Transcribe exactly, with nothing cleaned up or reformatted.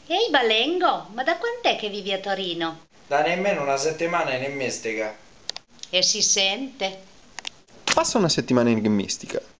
Ehi Balengo, ma da quant'è che vivi a Torino? Da nemmeno una settimana in mistica. E si sente. Passa una settimana enigmistica.